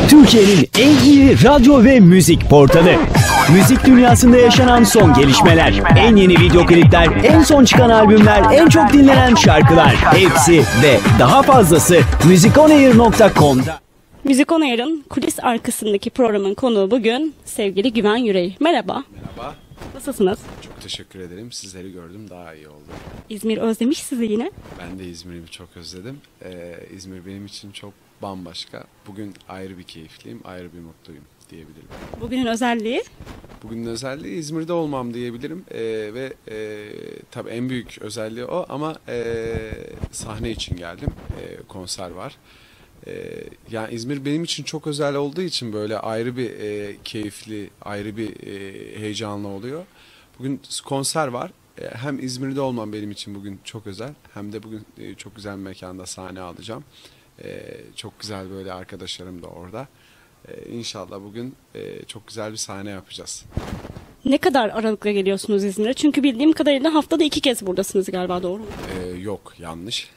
Türkiye'nin en iyi radyo ve müzik portalı. Müzik dünyasında yaşanan son gelişmeler, en yeni video klipler, en son çıkan albümler, en çok dinlenen şarkılar, hepsi ve daha fazlası musikonair.com'da. Müzik On Air'ın kulis arkasındaki programın konuğu bugün sevgili Güven Yüreği. Merhaba. Merhaba. Nasılsınız? Çok teşekkür ederim. Sizleri gördüm. Daha iyi oldu. İzmir özlemiş sizi yine. Ben de İzmir'i çok özledim. İzmir benim için çok bambaşka. Bugün ayrı bir keyifliyim, ayrı bir mutluyum diyebilirim. Bugünün özelliği? Bugünün özelliği İzmir'de olmam diyebilirim. Ve tabii en büyük özelliği o ama sahne için geldim. Konser var. Yani İzmir benim için çok özel olduğu için böyle ayrı bir keyifli, ayrı bir heyecanlı oluyor. Bugün konser var. Hem İzmir'de olmam benim için bugün çok özel. Hem de bugün çok güzel bir mekanda sahne alacağım. Çok güzel böyle arkadaşlarım da orada. İnşallah bugün çok güzel bir sahne yapacağız. Ne kadar aralıkla geliyorsunuz İzmir'e? Çünkü bildiğim kadarıyla haftada 2 kez buradasınız galiba, doğru mu? Yok, yanlış.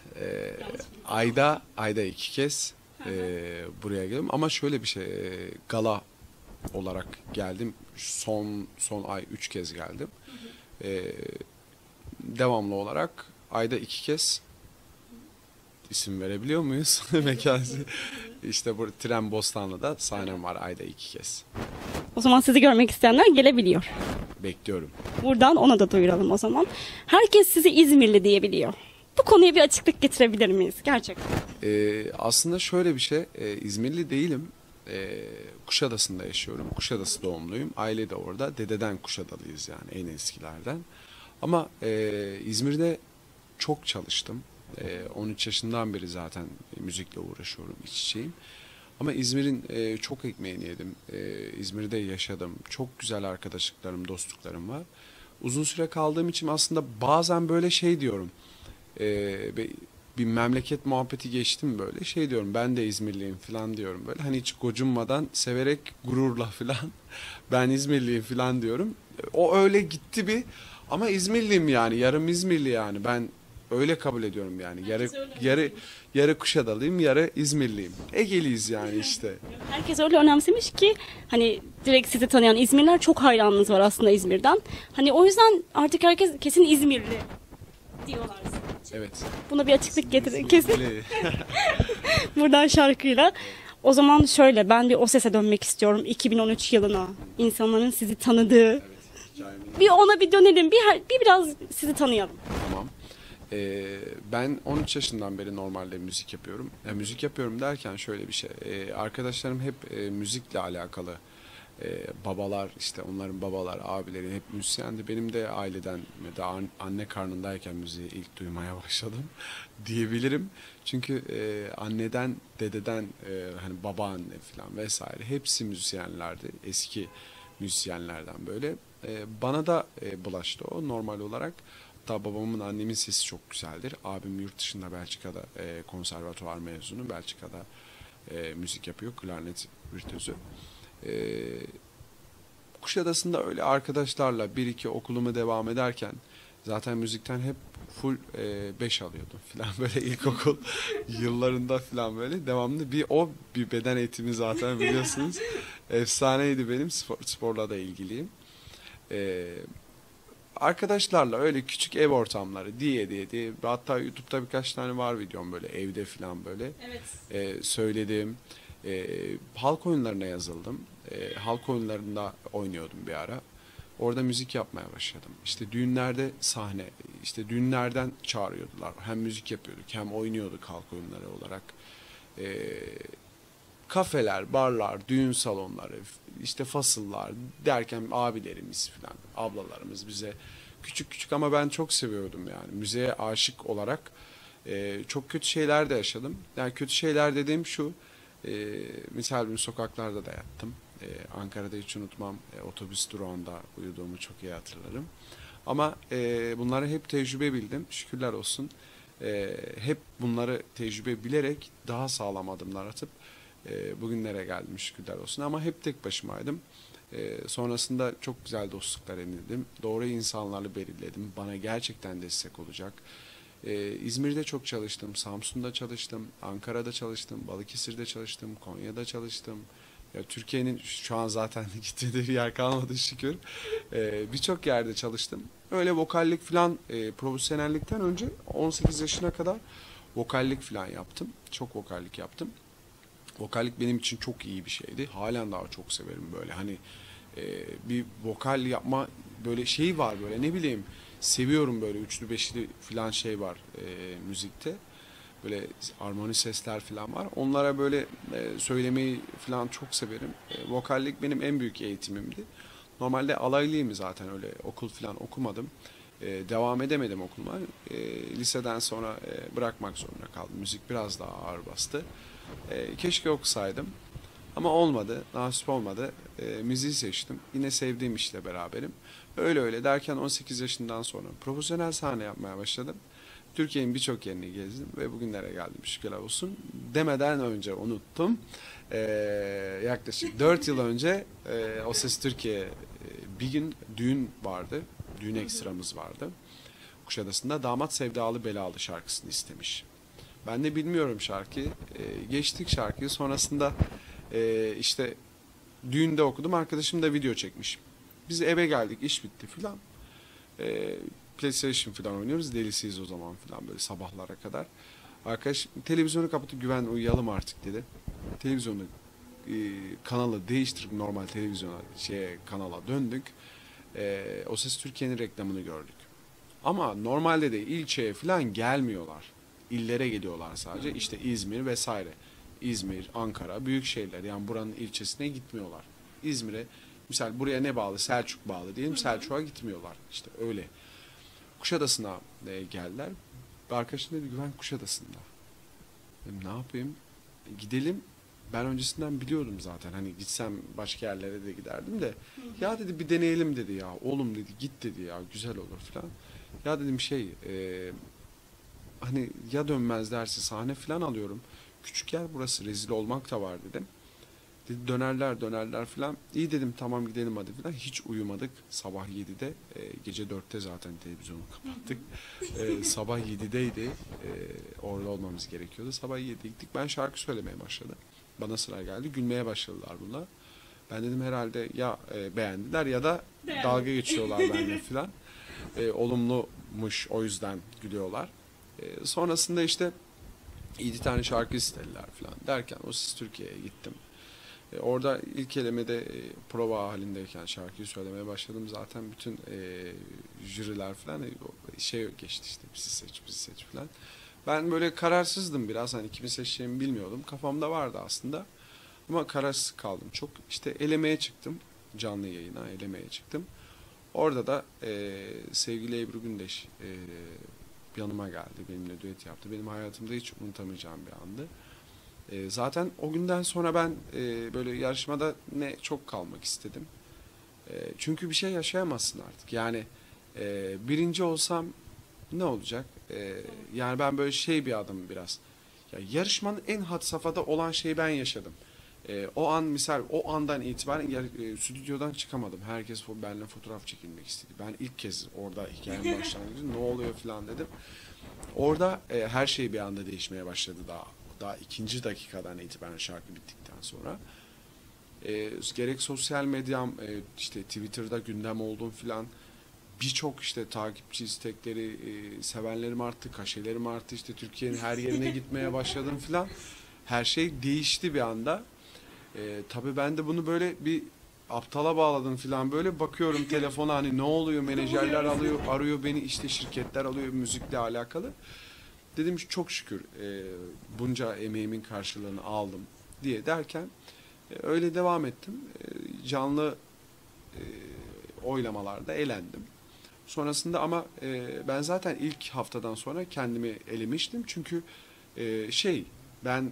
Ayda 2 kez buraya geldim. Ama şöyle bir şey, gala olarak geldim. Son ay 3 kez geldim. Devamlı olarak ayda 2 kez, isim verebiliyor muyuz? Mekan. İşte bu Tren Bostanlı'da sahnem var ayda 2 kez. O zaman sizi görmek isteyenler gelebiliyor. Bekliyorum. Buradan ona da duyuralım o zaman. Herkes sizi İzmirli diyebiliyor. Bu konuya bir açıklık getirebilir miyiz gerçekten? Aslında şöyle bir şey, İzmirli değilim. Kuşadası'nda yaşıyorum. Kuşadası doğumluyum. Aile de orada. Dededen Kuşadalıyız yani, en eskilerden. Ama İzmir'de çok çalıştım. 13 yaşından beri zaten müzikle uğraşıyorum, iç içeyim. Ama İzmir'in çok ekmeğini yedim. İzmir'de yaşadım. Çok güzel arkadaşlıklarım, dostluklarım var. Uzun süre kaldığım için aslında bazen böyle şey diyorum. Bir memleket muhabbeti geçtim böyle. Şey diyorum, ben de İzmirliyim falan diyorum böyle. Hani hiç gocunmadan, severek, gururla falan ben İzmirliyim falan diyorum. O öyle gitti bir, ama İzmirliyim yani. Yarım İzmirli yani. Ben öyle kabul ediyorum yani. Yarı Kuşadalıyım, yarı İzmirliyim. Egeliyiz yani işte. Herkes öyle önemsemiş ki hani direkt sizi tanıyan İzmirliler, çok hayranınız var aslında İzmir'den. Hani o yüzden artık herkes kesin İzmirli diyorlar. Evet. Buna bir açıklık getirin kesin. Buradan şarkıyla. O zaman şöyle, ben bir o sese dönmek istiyorum, 2013 yılına. İnsanların sizi tanıdığı. Evet, bir ona bir dönelim, biraz sizi tanıyalım. Tamam. Ben 13 yaşından beri normalde müzik yapıyorum. Müzik yapıyorum derken şöyle bir şey. Arkadaşlarım hep müzikle alakalı. Babalar, işte onların babalar, abileri hep müzisyendi. Benim de aileden, daha anne karnındayken müziği ilk duymaya başladım diyebilirim. Çünkü anneden, dededen, hani babaanne falan vesaire hepsi müzisyenlerdi. Eski müzisyenlerden böyle. Bana da bulaştı o normal olarak. Hatta babamın, annemin sesi çok güzeldir. Abim yurt dışında, Belçika'da konservatuvar mezunu. Belçika'da müzik yapıyor. Klarnet virtüözü. Kuşadası'nda öyle arkadaşlarla bir iki okuluma devam ederken zaten müzikten hep full 5 alıyordum falan böyle ilkokul yıllarında falan böyle devamlı bir beden eğitimi zaten biliyorsunuz. Efsaneydi benim, sporla da ilgiliyim. Arkadaşlarla öyle küçük ev ortamları diye hatta YouTube'da birkaç tane var videom böyle evde falan böyle. Evet. Söyledim. Halk oyunlarına yazıldım. Halk oyunlarında oynuyordum bir ara. Orada müzik yapmaya başladım. İşte düğünlerde sahne, işte düğünlerden çağırıyordular. Hem müzik yapıyorduk hem oynuyorduk halk oyunları olarak. Kafeler, barlar, düğün salonları, işte fasıllar derken abilerimiz falan, ablalarımız bize küçük ama ben çok seviyordum yani. Müziğe aşık olarak çok kötü şeyler de yaşadım. Yani kötü şeyler dediğim şu, misal bir sokaklarda da yattım. Ankara'da hiç unutmam, otobüs durağında uyuduğumu çok iyi hatırlarım. Ama bunları hep tecrübe bildim, şükürler olsun. Hep bunları tecrübe bilerek daha sağlam adımlar atıp bugünlere geldim, şükürler olsun. Ama hep tek başımaydım. Sonrasında çok güzel dostluklar edindim. Doğru insanlarla belirledim. Bana gerçekten destek olacak. İzmir'de çok çalıştım, Samsun'da çalıştım, Ankara'da çalıştım, Balıkesir'de çalıştım, Konya'da çalıştım. Ya, Türkiye'nin şu an zaten gittiği bir yer kalmadı şükür. Birçok yerde çalıştım. Öyle vokallik falan, profesyonellikten önce 18 yaşına kadar vokallik falan yaptım. Çok vokallik yaptım. Vokallik benim için çok iyi bir şeydi. Halen daha çok severim böyle. Hani bir vokal yapma böyle şey var, böyle ne bileyim, seviyorum böyle üçlü beşli falan şey var müzikte. Böyle armoni sesler falan var. Onlara böyle söylemeyi falan çok severim. Vokallik benim en büyük eğitimimdi. Normalde alaylıyım zaten, öyle okul falan okumadım. Devam edemedim okuluma. Liseden sonra bırakmak zorunda kaldım. Müzik biraz daha ağır bastı. Keşke okusaydım. Ama olmadı, nasip olmadı. Müziği seçtim. Yine sevdiğim işle beraberim. Öyle öyle derken 18 yaşından sonra profesyonel sahne yapmaya başladım. Türkiye'nin birçok yerini gezdim ve bugünlere geldim, şükürler olsun. Demeden önce unuttum. Yaklaşık 4 yıl önce O Ses Türkiye bir gün düğün vardı. Düğün ekstramız vardı. Kuşadası'nda Damat Sevdalı Belalı şarkısını istemiş. Ben de bilmiyorum şarkıyı. Geçtik şarkıyı. Sonrasında işte düğünde okudum. Arkadaşım da video çekmiş. Biz eve geldik, iş bitti filan. PlayStation filan oynuyoruz. Delisiyiz o zaman filan, böyle sabahlara kadar. Arkadaş televizyonu kapatıp Güven uyuyalım artık dedi. Televizyonu kanalı değiştirip normal televizyona kanala döndük. O Ses Türkiye'nin reklamını gördük. Ama normalde de ilçeye filan gelmiyorlar. İllere geliyorlar sadece. İşte İzmir vesaire. İzmir, Ankara, büyük şehirler. Yani buranın ilçesine gitmiyorlar. İzmir'e, misal buraya ne bağlı? Selçuk bağlı diyelim. Selçuk'a gitmiyorlar. İşte öyle. Kuşadası'na geldiler. Bir arkadaşım dedi, Güven Kuşadası'nda. Dedim, ne yapayım? Gidelim. Ben öncesinden biliyordum zaten. Hani gitsem başka yerlere de giderdim de. Ya dedi, bir deneyelim dedi ya. Oğlum dedi, git dedi ya. Güzel olur falan. Ya dedim hani ya dönmez derse sahne falan alıyorum. Küçük yer burası, rezil olmak da var dedim. Dedi, dönerler falan. İyi dedim, tamam gidelim hadi falan. Hiç uyumadık. Sabah 7'de, gece 4'te zaten televizyonu kapattık. Sabah 7'deydi. Orada olmamız gerekiyordu. Sabah 7'de gittik. Ben şarkı söylemeye başladım. Bana sıra geldi. Gülmeye başladılar bunlar. Ben dedim herhalde ya beğendiler ya da dalga geçiyorlar benimle falan. Olumlumuş, o yüzden gülüyorlar. Sonrasında işte 7 tane şarkı istediler falan derken O Ses Türkiye'ye gittim. Orada ilk elemede prova halindeyken şarkıyı söylemeye başladım. Zaten bütün jüriler falan geçti işte, bizi seç falan. Ben böyle kararsızdım biraz, hani kimi seçeceğimi bilmiyordum. Kafamda vardı aslında ama kararsız kaldım çok. İşte elemeye çıktım, canlı yayına elemeye çıktım. Orada da sevgili Ebru Gündeş yanıma geldi, benimle düet yaptı. Benim hayatımda hiç unutamayacağım bir andı. Zaten o günden sonra ben böyle yarışmada çok kalmak istedim. Çünkü bir şey yaşayamazsın artık. Yani birinci olsam ne olacak? Yani ben böyle bir adamım biraz. Ya, yarışmanın en had safhada olan şeyi ben yaşadım. O an misal, o andan itibaren stüdyodan çıkamadım. Herkes benimle fotoğraf çekilmek istedi. Ben ilk kez orada hikayenin başlangıcı ne oluyor falan dedim. Orada her şey bir anda değişmeye başladı daha ikinci dakikadan itibaren, şarkı bittikten sonra. Gerek sosyal medyam, işte Twitter'da gündem oldum filan. Birçok işte takipçi istekleri, sevenlerim arttı, kaşelerim arttı. İşte Türkiye'nin her yerine gitmeye başladım filan. Her şey değişti bir anda. Tabii ben de bunu böyle bir aptala bağladım filan, böyle bakıyorum telefona, hani ne oluyor, menajerler arıyor beni, işte şirketler alıyor müzikle alakalı. Dedim çok şükür bunca emeğimin karşılığını aldım diye derken öyle devam ettim. Canlı oylamalarda elendim. Sonrasında ama ben zaten ilk haftadan sonra kendimi elemiştim. Çünkü ben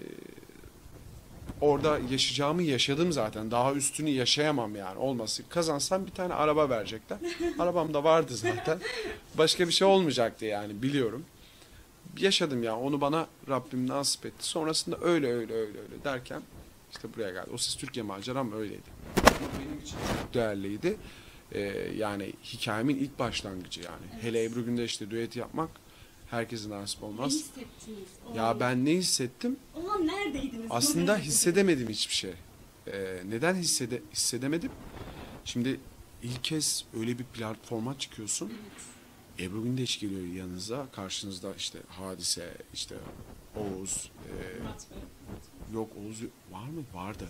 orada yaşayacağımı yaşadım zaten. Daha üstünü yaşayamam yani, olması. Kazansam bir tane araba verecekler. Arabam da vardı zaten. Başka bir şey olmayacaktı yani, biliyorum. Yaşadım ya, onu bana Rabbim nasip etti. Sonrasında öyle derken işte buraya geldi. O Ses Türkiye maceram öyleydi. Benim için çok değerliydi. Yani hikayemin ilk başlangıcı yani. Hele Ebru Gündeş'le düet yapmak Herkese nasip Ne olmaz. hissettiniz? Ya ben ne hissettim? O an neredeydiniz? Aslında hissedemedim hiçbir şey. Neden hissedemedim? Şimdi ilk kez öyle bir platforma çıkıyorsun. Ebru Gündeş geliyor yanınıza. Karşınızda işte Hadise, işte Oğuz. Yok Oğuz var mı? Vardı.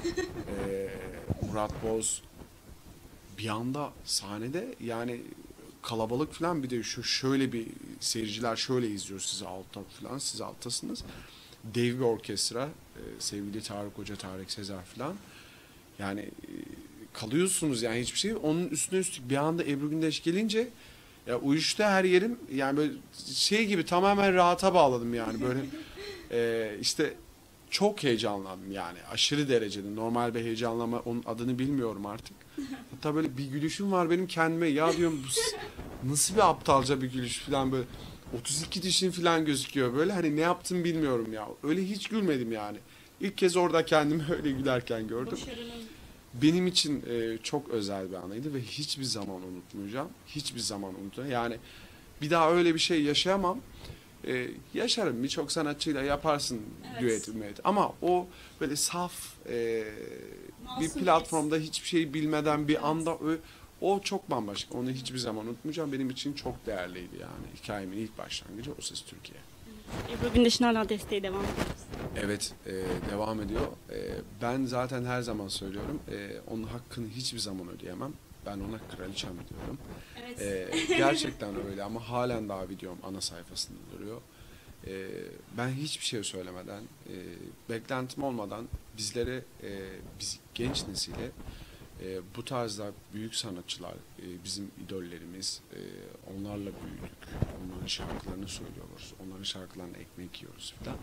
Murat Boz. Bir anda sahnede yani kalabalık falan, bir de şöyle bir seyirciler şöyle izliyor sizi altta falan. Siz alttasınız. Dev bir orkestra. Sevgili Tarık Hoca, Tarık Sezer falan. Yani kalıyorsunuz yani hiçbir şey. Onun üstüne üstlük bir anda Ebru Gündeş gelince ya uyuştu her yerim. Yani böyle şey gibi tamamen rahata bağladım yani böyle işte çok heyecanlandım yani aşırı derecede. Normal bir heyecanlama, onun adını bilmiyorum artık. Hatta böyle bir gülüşüm var benim kendime, ya diyorum bu nasıl bir aptalca bir gülüş falan, böyle 32 dişin falan gözüküyor böyle, hani ne yaptım bilmiyorum ya. Öyle hiç gülmedim yani. İlk kez orada kendimi öyle gülerken gördüm. Başarının Benim için çok özel bir anıydı ve hiçbir zaman unutmayacağım. Hiçbir zaman unutmayacağım. Yani bir daha öyle bir şey yaşayamam. Yaşarım, birçok sanatçıyla yaparsın düet, müet. Ama o böyle saf bir Masum platformda hiçbir şey bilmeden bir anda o çok bambaşka. Onu hiçbir zaman unutmayacağım. Benim için çok değerliydi yani. Hikayemin ilk başlangıcı O Ses Türkiye. Ebru Gündeş'in hala desteği devam ediyor. Evet, devam ediyor. Ben zaten her zaman söylüyorum, onun hakkını hiçbir zaman ödeyemem. Ben ona kraliçem diyorum. Evet. Gerçekten öyle ama halen daha videom ana sayfasında duruyor. Ben hiçbir şey söylemeden, beklentim olmadan bizlere, biz genç nesile bu tarzda büyük sanatçılar, bizim idollerimiz, onlarla büyüdük. Onların şarkılarını söylüyoruz, onların şarkılarına ekmek yiyoruz falan.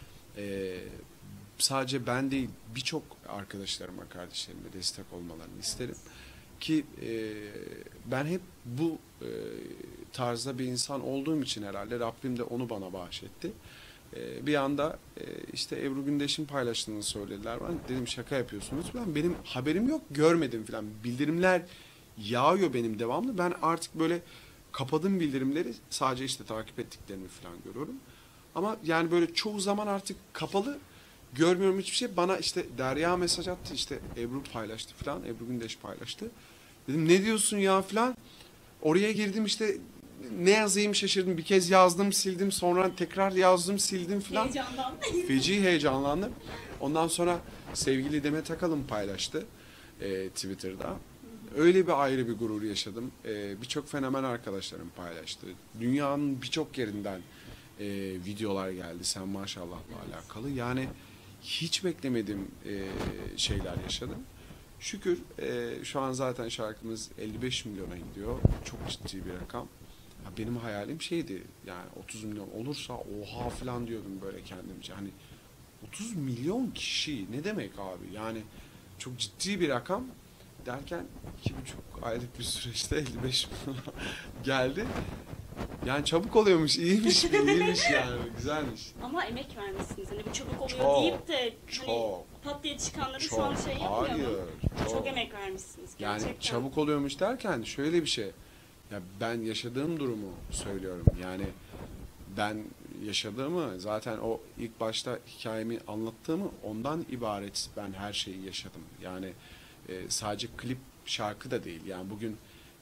Sadece ben değil, birçok arkadaşlarıma, kardeşlerime destek olmalarını isterim. Ki ben hep bu tarzda bir insan olduğum için herhalde Rabbim de onu bana bahşetti. Bir anda işte Ebru Gündeş'in paylaştığını söylediler. Ben dedim şaka yapıyorsunuz falan. Benim haberim yok, görmedim falan. Bildirimler yağıyor benim devamlı. Ben artık böyle kapadım bildirimleri. Sadece işte takip ettiklerimi falan görüyorum. Ama yani böyle çoğu zaman artık kapalı. Görmüyorum hiçbir şey. Bana işte Derya mesaj attı. İşte Ebru paylaştı falan. Ebru Gündeş paylaştı. Dedim ne diyorsun ya falan. Oraya girdim işte ne yazayım şaşırdım. Bir kez yazdım sildim. Sonra tekrar yazdım sildim falan. Heyecandan. Feci heyecanlandım. Ondan sonra sevgili Demet Akalın paylaştı Twitter'da. Öyle bir ayrı bir gurur yaşadım. Birçok fenomen arkadaşlarım paylaştı. Dünyanın birçok yerinden videolar geldi. Sen maşallahla alakalı. Yani hiç beklemediğim şeyler yaşadım. Şükür şu an zaten şarkımız 55 milyona gidiyor. Çok ciddi bir rakam. Ya benim hayalim şeydi yani 30 milyon olursa oha falan diyordum böyle kendimce. Hani 30 milyon kişi ne demek abi? Yani çok ciddi bir rakam derken 2,5 aylık bir süreçte 55 milyon geldi. Yani çabuk oluyormuş, iyiymiş, iyiymiş yani, güzelmiş. Ama emek vermişsiniz. Hani bu çabuk oluyor Çok, deyip de çok, hani pat diye çıkanları çok. şu an şey yapmayalım. Hayır, Çok emek vermişsiniz gerçekten. Yani çabuk oluyormuş derken şöyle bir şey. Ya ben yaşadığım durumu söylüyorum. Yani ben yaşadığımı zaten o ilk başta hikayemi anlattığımı ondan ibaret ben her şeyi yaşadım. Yani sadece klip şarkı da değil. Yani bugün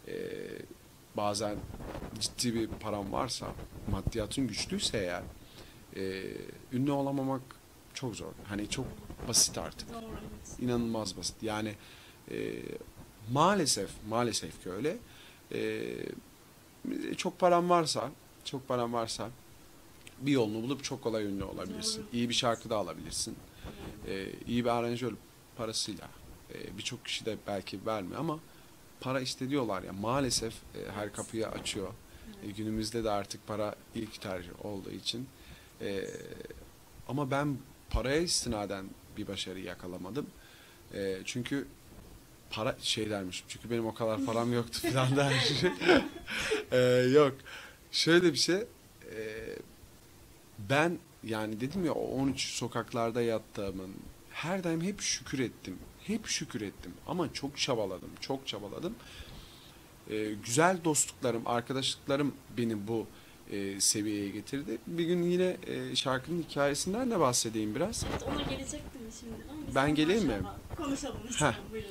bazen ciddi bir param varsa, maddiyatın güçlüyse eğer ünlü olamamak çok zor. Hani çok basit artık. Doğru, evet. İnanılmaz basit. Yani maalesef ki öyle. Çok param varsa bir yolunu bulup çok kolay ünlü olabilirsin. Doğru. İyi bir şarkı da alabilirsin. İyi bir aranjör parasıyla. Birçok kişi de belki vermiyor ama para işte diyorlar ya, maalesef her kapıyı açıyor. Günümüzde de artık para ilk tercih olduğu için. Ama ben paraya istinaden bir başarı yakalamadım. Çünkü para şey dermiş. Çünkü benim o kadar param yoktu falan dermiş. Yok. Şöyle bir şey. Ben yani dedim ya, o 13 sokaklarda yattığımın her daim hep şükür ettim. Hep şükür ettim. Ama çok çabaladım. Çok çabaladım. Güzel dostluklarım, arkadaşlıklarım beni bu seviyeye getirdi. Bir gün yine şarkının hikayesinden de bahsedeyim biraz. Evet, ona gelecektim şimdi. Ama biz Ben geleyim mi? Konuşalım Heh. lütfen, buyurun.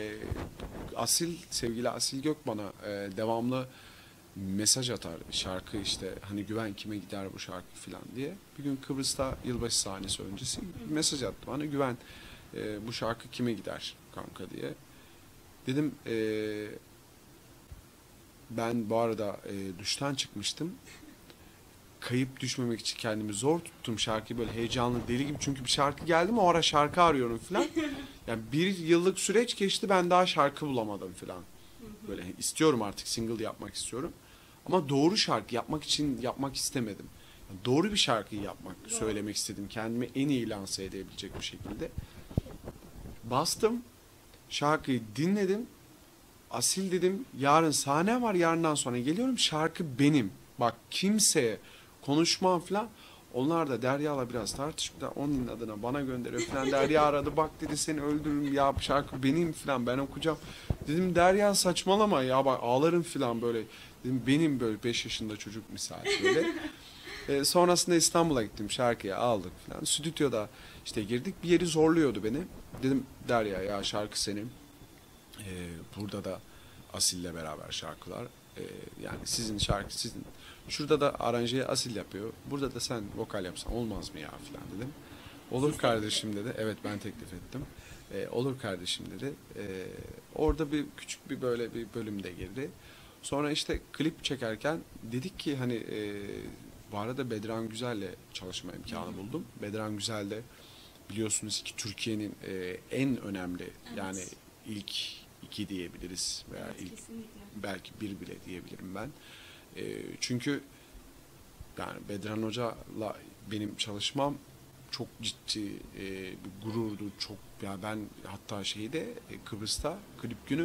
Sevgili Asil Gök bana devamlı mesaj atar. Şarkı işte hani güven kime gider bu şarkı falan diye. Bir gün Kıbrıs'ta yılbaşı sahnesi öncesi mesaj attı bana, güven bu şarkı kime gider kanka diye. Dedim ben bu arada duştan çıkmıştım. Kayıp düşmemek için kendimi zor tuttum, şarkıyı böyle heyecanlı deli gibi, çünkü bir şarkı geldi mi o ara şarkı arıyorum falan. Yani 1 yıllık süreç geçti, ben daha şarkı bulamadım falan. Böyle istiyorum, artık single yapmak istiyorum. Ama doğru şarkı yapmak için yapmak istemedim. Yani doğru bir şarkıyı yapmak, söylemek istedim. Kendimi en iyi lanse edebilecek bir şekilde. Bastım, şarkıyı dinledim. Asil dedim, yarın sahne var, yarından sonra geliyorum, şarkı benim. Bak kimseye konuşmam falan. Onlar da Derya'la biraz tartıştılar. Onun adına bana gönderiyor falan. Derya aradı, bak dedi seni öldürürüm ya, şarkı benim falan, ben okuyacağım. Dedim Derya saçmalama ya, bak ağlarım falan böyle. Dedim benim, böyle 5 yaşında çocuk misal böyle. Sonrasında İstanbul'a gittim, şarkıyı aldık falan. Stüdyoda işte girdik, bir yeri zorluyordu beni. Dedim Derya ya şarkı senin. Burada da Asil'le beraber şarkılar. Yani sizin şarkı sizin. Şurada da aranjeyi Asil yapıyor. Burada da sen vokal yapsan olmaz mı ya falan dedim. Olur kardeşim dedi. Evet, ben teklif ettim. Olur kardeşim dedi. Orada bir küçük bir böyle bir bölümde girdi. Sonra işte klip çekerken dedik ki hani bu arada Bedran Güzel'le çalışma imkanı buldum. Bedran Güzel de biliyorsunuz ki Türkiye'nin en önemli, yani ilk 2 diyebiliriz veya ilk belki 1 bile diyebilirim ben. Çünkü yani Bedran Hoca'la benim çalışmam çok ciddi bir gururdu. Çok ya, ben hatta Kıbrıs'ta klip günü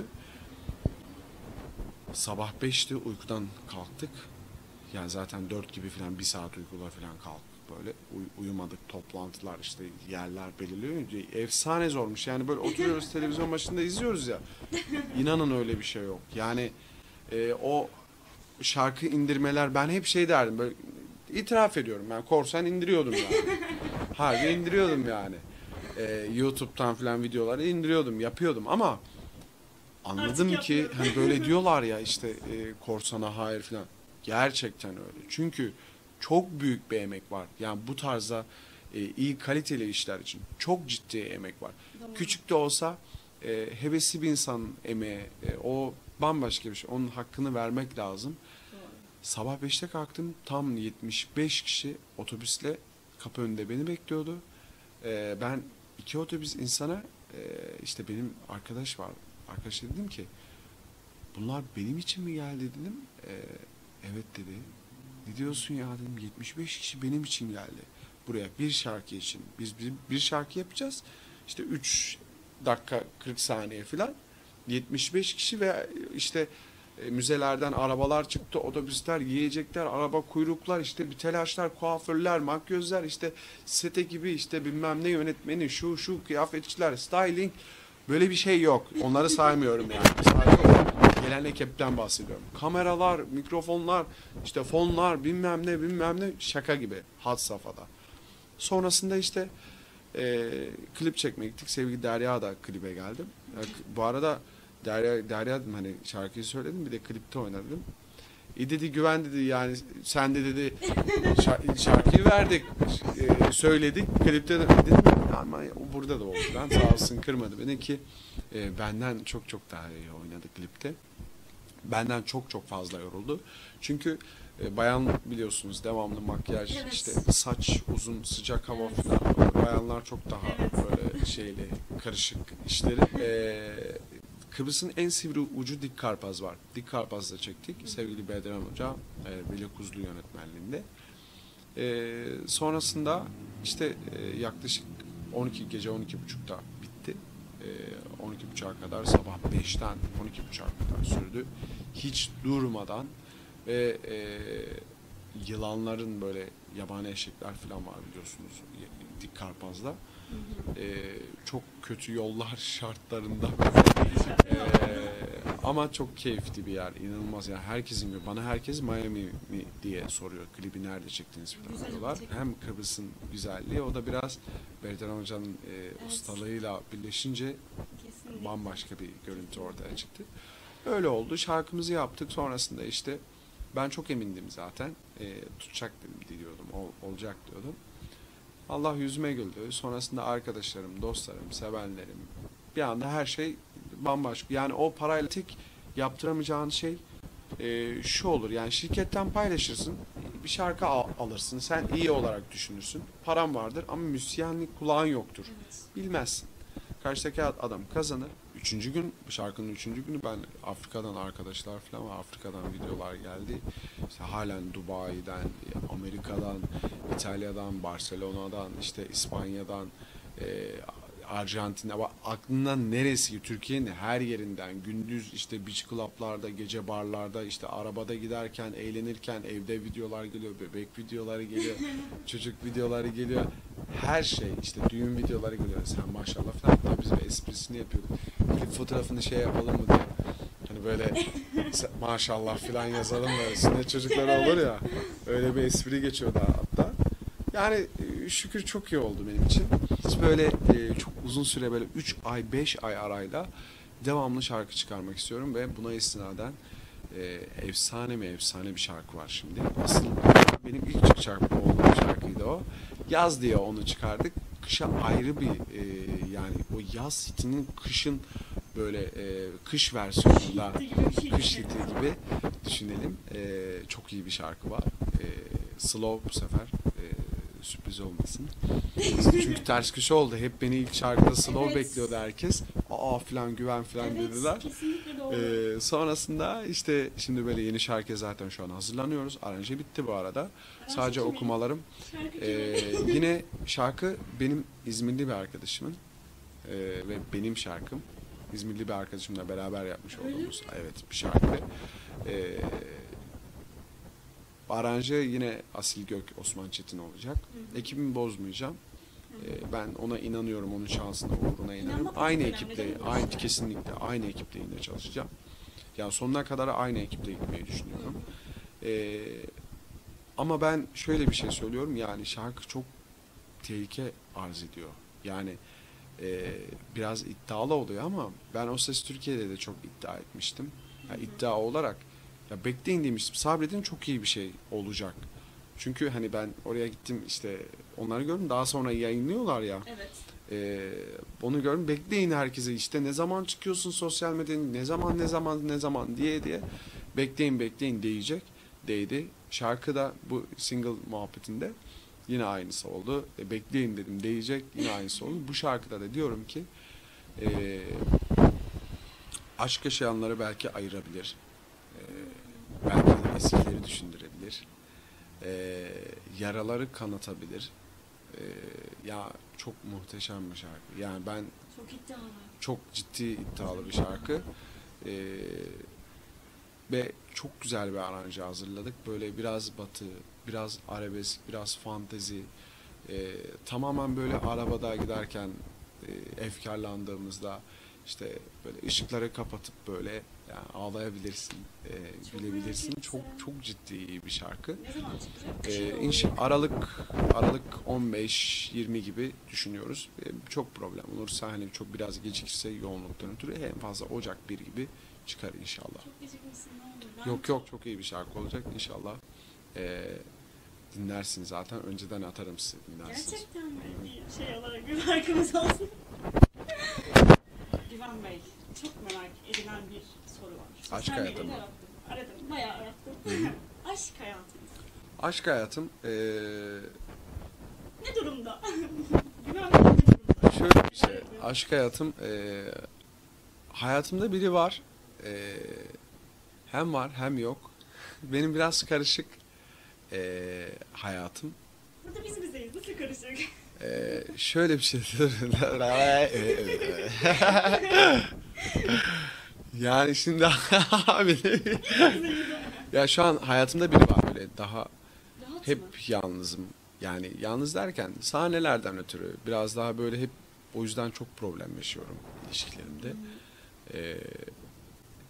sabah 5'ti uykudan kalktık. Yani zaten 4 gibi falan, 1 saat uykuyla falan kalktık böyle. Uyumadık, toplantılar işte, yerler belirliyor. Efsane zormuş. Yani böyle oturuyoruz televizyon başında izliyoruz ya. İnanın öyle bir şey yok. Yani o şarkı indirmeler, ben hep derdim böyle, itiraf ediyorum, ben korsan indiriyordum yani. Harbi indiriyordum yani. YouTube'dan falan videoları indiriyordum, yapıyordum ama anladım ki hani böyle diyorlar ya işte korsana hayır falan. Gerçekten öyle. Çünkü çok büyük bir emek var. Yani bu tarzda iyi kaliteli işler için çok ciddi emek var. Doğru. Küçük de olsa hevesli bir insanın emeği, o bambaşka bir şey. Onun hakkını vermek lazım. Doğru. Sabah 5'te kalktım. Tam 75 kişi otobüsle kapı önünde beni bekliyordu. Ben 2 otobüs insana işte benim arkadaş var. Arkadaşa dedim ki bunlar benim için mi geldi dedim. Evet dedi. Ne diyorsun ya dedim. 75 kişi benim için geldi. Buraya bir şarkı için. Biz bir şarkı yapacağız. İşte 3 dakika 40 saniye falan. 75 kişi ve işte müzelerden arabalar çıktı, otobüsler, yiyecekler, araba kuyruklar, işte bir telaşlar, kuaförler, makyözler, işte set ekibi, işte bilmem ne yönetmeni, şu kıyafetçiler, styling, böyle bir şey yok. Onları saymıyorum yani. Sadece gelen ekipten bahsediyorum. Kameralar, mikrofonlar, işte fonlar, bilmem ne şaka gibi had safhada. Sonrasında işte klip çekmeye gittik. Sevgili Derya da klibe geldim. Bu arada Derya dedim, hani şarkıyı söyledim, bir de klipte oynadım. Dedi güven dedi, yani sen de dedi şarkıyı verdik, söyledik, klipte de dedim ama burada da oldu. Ben sağ olsun kırmadı beni ki benden çok daha iyi oynadı klipte. Benden çok fazla yoruldu. Çünkü bayan biliyorsunuz devamlı makyaj, evet. İşte saç uzun, sıcak hava falan. Bayanlar çok daha böyle karışık işleri. Kıbrıs'ın en sivri ucu Dik Karpaz var. Dik Karpaz'da çektik. Sevgili Bedran Hoca, Veli Kuzlu yönetmenliğinde. Sonrasında işte yaklaşık 12 12.30'da bitti. 12.30'a kadar, sabah 5'ten 12.30'a kadar sürdü. Hiç durmadan ve yılanların, böyle yabani eşekler falan var biliyorsunuz Dik Karpaz'da. Çok kötü yollar şartlarında Ama çok keyifli bir yer, inanılmaz yani herkesin gibi. Bana herkes Miami mi diye soruyor, klibi nerede çektiniz falan diyorlar. Hem Kıbrıs'ın güzelliği, o da biraz Berdan Hoca'nın ustalığıyla birleşince bambaşka bir görüntü ortaya çıktı. Öyle oldu, şarkımızı yaptık, sonrasında işte ben çok emindim zaten, tutacak dedim, diyordum, olacak diyordum. Allah yüzüme güldü, sonrasında arkadaşlarım, dostlarım, sevenlerim, bir anda her şey bambaşka. Yani o parayla tek yaptıramayacağın şey şu olur. Yani şirketten paylaşırsın, bir şarkı alırsın. Sen iyi olarak düşünürsün. Param vardır ama müzisyenlik kulağın yoktur. Bilmezsin. Karşıdaki adam kazanır. Üçüncü gün, şarkının üçüncü günü ben Afrika'dan arkadaşlar falan var. Afrika'dan videolar geldi. İşte halen Dubai'den, Amerika'dan, İtalya'dan, Barcelona'dan, işte İspanya'dan, Arjantin'de, aklından neresi, Türkiye'nin her yerinden, gündüz işte beach club'larda, gece barlarda, işte arabada giderken, eğlenirken evde videolar geliyor, bebek videoları geliyor, çocuk videoları geliyor, her şey, işte düğün videoları geliyor. Sen maşallah falan, hatta biz bir esprisini yapıyorduk. Klip fotoğrafını şey yapalım mı diye. Hani böyle maşallah falan yazalım da üstüne çocuklar olur ya, öyle bir espri geçiyordu hatta. Yani şükür çok iyi oldu benim için. Hiç böyle çok uzun süre, böyle 3 ay 5 ay arayla devamlı şarkı çıkarmak istiyorum ve buna istinaden efsane mi efsane bir şarkı var şimdi. Asıl benim ilk çıkacak olduğum şarkıydı o. Yaz diye onu çıkardık. Kışa ayrı bir yani o yaz hitinin kışın böyle kış versiyonunda, kış hiti gibi düşünelim. Çok iyi bir şarkı var. Slow bu sefer. Sürpriz olmasın. Çünkü ters köşe oldu. Hep beni ilk şarkıda slow bekliyordu herkes. Aa falan, güven falan dediler. Sonrasında işte şimdi böyle yeni şarkı zaten şu an hazırlanıyoruz. Aranje bitti bu arada. Sadece okumalarım. Yine şarkı benim İzmirli bir arkadaşımın ve benim şarkım. İzmirli bir arkadaşımla beraber yapmış olduğumuz bir şarkı. Aranje yine Asil Gök, Osman Çetin olacak. Ekibimi bozmayacağım. Ben ona inanıyorum, onun şansına, uğruna inanıyorum. Aynı ekiple, kesinlikle aynı ekiple yine çalışacağım. Yani sonuna kadar aynı ekiple gitmeyi düşünüyorum. Ama ben şöyle bir şey söylüyorum, yani şarkı çok tehlike arz ediyor. Yani biraz iddialı oluyor ama ben O Ses Türkiye'de de çok iddia etmiştim. Yani iddia olarak, ya bekleyin demiştim, sabredin, çok iyi bir şey olacak. Çünkü hani ben oraya gittim, işte onları gördüm, daha sonra yayınlıyorlar ya. Evet. Onu gördüm, bekleyin herkese, işte ne zaman çıkıyorsun sosyal medyada, ne zaman diye bekleyin diyecek. Değdi. Şarkıda bu single muhabbetinde yine aynısı oldu. Bekleyin dedim, değecek, yine aynısı oldu. Bu şarkıda da diyorum ki aşk yaşayanları belki ayırabilir. Belki de eskileri düşündürebilir. Yaraları kanatabilir. Ya çok muhteşem bir şarkı. Yani ben Çok iddialı. çok ciddi iddialı bir şarkı. Ve çok güzel bir aranje hazırladık. Böyle biraz batı, biraz arabesk, biraz fantezi. Tamamen böyle arabada giderken efkarlandığımızda işte böyle ışıkları kapatıp böyle yani ağlayabilirsin, gülebilirsin. Çok ciddi iyi bir şarkı. Ne zaman çıkacak? Aralık 15-20 gibi düşünüyoruz. Çok problem olursa, hani çok biraz gecikirse yoğunluktan ötürü en fazla Ocak 1 gibi çıkar inşallah. Çok gecikmişsin, ne olur. Yok çok iyi bir şarkı olacak inşallah. Dinlersin zaten. Önceden atarım size, dinlersiniz. Gerçekten mi? Bir şey olarak bir farkımız olsun. Güven Bey, çok merak edilen bir soru var. Aşk hayatım. Aradım, bayağı arattım. Aşk hayatınız. Aşk hayatım Ne durumda? Güven Bey ne durumda? şöyle bir şey. Aşk hayatım hayatımda biri var. Hem var hem yok. Benim biraz karışık hayatım. Burada biz bizeyiz, nasıl karışık? Şöyle bir şey. Yani şimdi abi ya şu an hayatımda biri var, böyle daha Rahat hep mı? yalnızım. Yani yalnız derken sahnelerden ötürü biraz daha böyle hep, o yüzden çok problem yaşıyorum ilişkilerimde.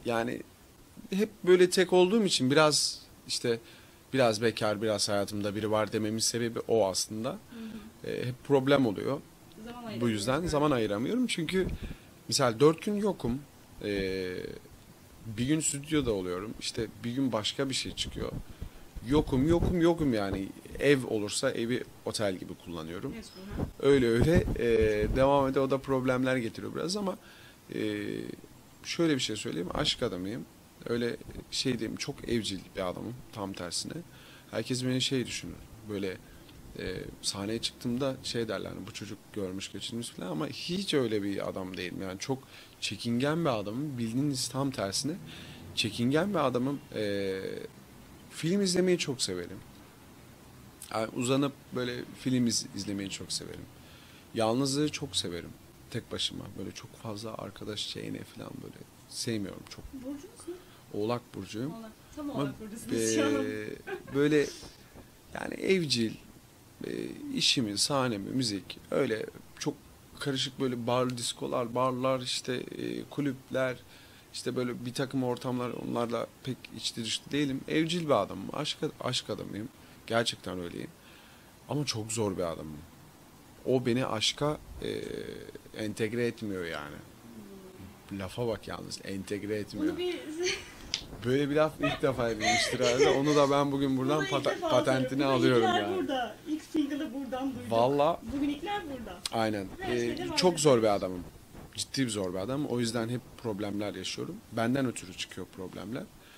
yani hep böyle tek olduğum için biraz işte biraz bekar, biraz hayatımda biri var dememin sebebi o aslında. Hep problem oluyor. Bu yüzden zaman ayıramıyorum. Çünkü misal 4 gün yokum. Bir gün stüdyoda oluyorum. İşte bir gün başka bir şey çıkıyor. Yokum yani. Ev olursa evi otel gibi kullanıyorum. Öyle devam ediyor. O da problemler getiriyor biraz ama şöyle bir şey söyleyeyim. Aşk adamıyım. Öyle şey diyeyim, çok evcil bir adamım tam tersine. Herkes beni şey düşünür. Böyle sahneye çıktığımda şey derler, hani bu çocuk görmüş geçirmiş falan, ama hiç öyle bir adam değilim. Yani çok çekingen bir adamım. Bildiğiniz tam tersine. Çekingen bir adamım. Film izlemeyi çok severim. Yani uzanıp böyle film izlemeyi çok severim. Yalnızlığı çok severim. Tek başıma. Böyle çok fazla arkadaş şeyine falan böyle sevmiyorum çok. Burcunuz ne? Oğlak burcuyum. Oğlak. Tam Ama, Oğlak burcusunuz şu an. böyle yani evcil, işimi, sahnemi, müzik, öyle çok karışık böyle bar, diskolar, barlar, işte kulüpler, işte böyle bir takım ortamlar, onlarla pek içli dışlı değilim. Evcil bir adamım, aşk adamıyım. Gerçekten öyleyim. Ama çok zor bir adamım. O beni aşka entegre etmiyor yani. Lafa bak yalnız, entegre etmiyor. Bunu bir... Böyle bir laf ilk defa edilmiştir herhalde. Onu da ben bugün buradan Bunu ilk defa patentini alıyorum. alıyorum İlkler yani. burada. İlk single'ı buradan duydum. Valla Bugün ilkler burada. aynen. Her şeyde var. Çok zor bir adamım. Ciddi bir zor bir adamım. O yüzden hep problemler yaşıyorum. Benden ötürü çıkıyor problemler.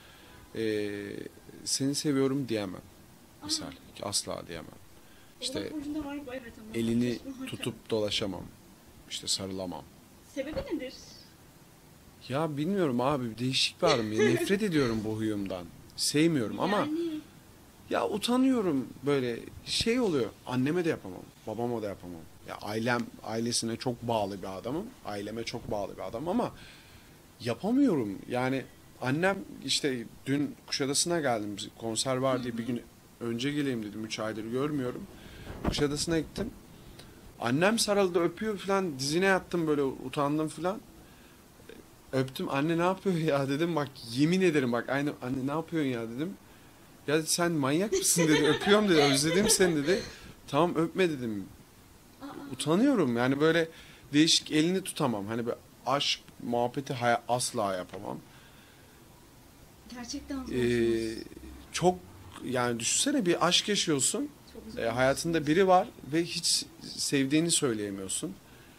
Seni seviyorum diyemem. Misal. Asla diyemem. İşte Oğlak burcunda var bu, evet ama. elini Haklısın. tutup dolaşamam. İşte sarılamam. Sebebi nedir? Ya bilmiyorum abi, değişik bir adam. Ya, nefret ediyorum bu huyumdan. Sevmiyorum ama Yani ya utanıyorum, böyle şey oluyor. Anneme de yapamam, babama da yapamam. Ya ailesine çok bağlı bir adamım. Aileme çok bağlı bir adam ama yapamıyorum. Yani annem işte dün Kuşadası'na geldim. Konser var diye bir gün önce geleyim dedim. 3 aydır görmüyorum. Kuşadası'na gittim. Annem sarıldı, öpüyor falan. Dizine yattım, böyle utandım falan. Öptüm. Anne ne yapıyor ya dedim. Bak yemin ederim, bak aynı anne ne yapıyorsun ya dedim. Ya sen manyak mısın dedi. Öpüyorum dedi. Özledim seni dedi. Tamam öpme dedim. Utanıyorum yani, böyle değişik, elini tutamam. Hani böyle aşk muhabbeti asla yapamam. gerçekten Ee, zorsunuz. çok yani düşünsene, bir aşk yaşıyorsun. Çok zor. Hayatında biri var ve hiç sevdiğini söyleyemiyorsun.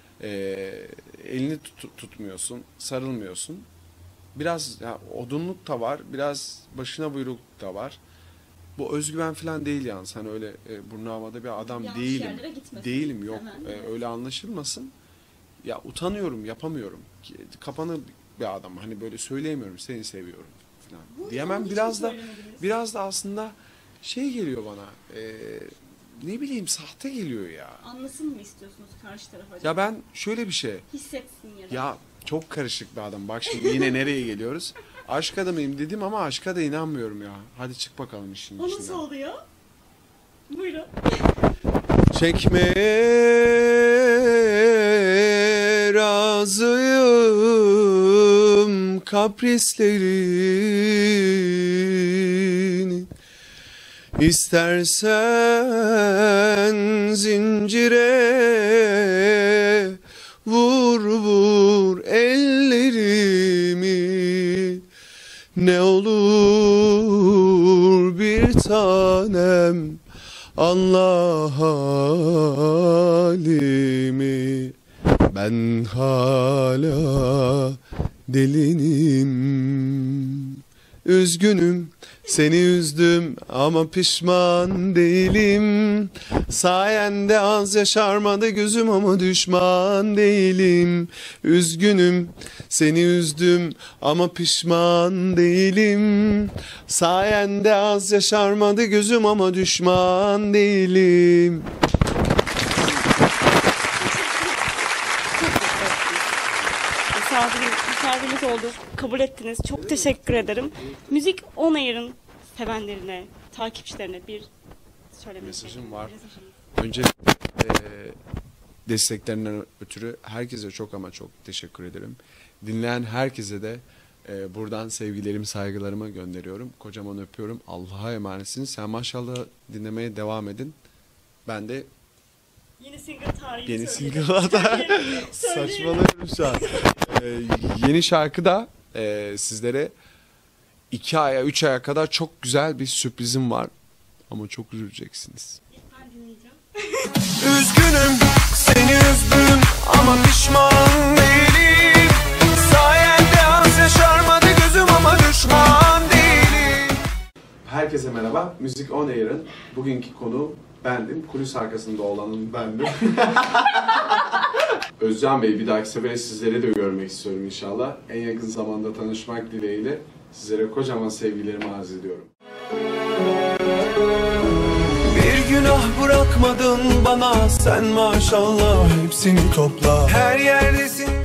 Elini tutmuyorsun, sarılmıyorsun. Biraz ya, odunluk da var, biraz başına buyruk da var. Bu özgüven falan değil yalnız. Hani öyle burnu havada bir adam Yanlış değilim. yerlere gitmesin. Değilim, yok. Hemen, evet. Öyle anlaşılmasın. Ya utanıyorum, yapamıyorum. Kapanı bir adam. Hani böyle söyleyemiyorum, seni seviyorum falan. Bunu Diyemem. hiç Biraz da söylemediniz. aslında şey geliyor bana. Ne bileyim, sahte geliyor ya. Anlasın mı istiyorsunuz karşı taraf acaba? Ya ben şöyle bir şey. Hissetsin ya da. Ya çok karışık bir adam. Bak şimdi yine nereye geliyoruz? Aşk adamıyım dedim ama aşka da inanmıyorum ya. Hadi çık bakalım işin O nasıl içinden. oluyor? Buyurun. Çekmeye razıyım kaprislerini. İstersen zincire vur ellerimi. Ne olur bir tanem, anla halimi. Ben hala delinim. Üzgünüm, seni üzdüm ama pişman değilim. Sayende az yaşarmadı gözüm ama düşman değilim. Üzgünüm, seni üzdüm ama pişman değilim. Sayende az yaşarmadı gözüm ama düşman değilim. Misafiriniz olduk. Kabul ettiniz. Çok teşekkür ederim. Müzik On Air'ın sevenlerine, takipçilerine bir söylemek Mesajım var. Mesajınız. Öncelikle desteklerinden ötürü herkese çok ama çok teşekkür ederim. Dinleyen herkese de Buradan sevgilerimi, saygılarımı gönderiyorum. Kocaman öpüyorum. Allah'a emanetsiniz. Sen maşallah dinlemeye devam edin. Ben de Yeni single tarihi yeni söyleyelim. single'da saçmalıyorum şu an. Yeni şarkı da sizlere 2 aya 3 aya kadar çok güzel bir sürprizim var. Ama çok üzüleceksiniz. İlk ben dinleyeceğim. Üzgünüm, seni üzdüm ama pişman değilim. Sayende az yaşarmadı gözüm ama düşman değilim. Herkese merhaba. Müzik On Air'ın bugünkü konu bendim. Kulis arkasında olanın bendim. Özcan Bey, bir dahaki sefere sizleri de görmek istiyorum inşallah. En yakın zamanda tanışmak dileğiyle sizlere kocaman sevgilerimi arz ediyorum. Bir günah bırakmadın bana sen maşallah, hepsini topla. Her yerdesin.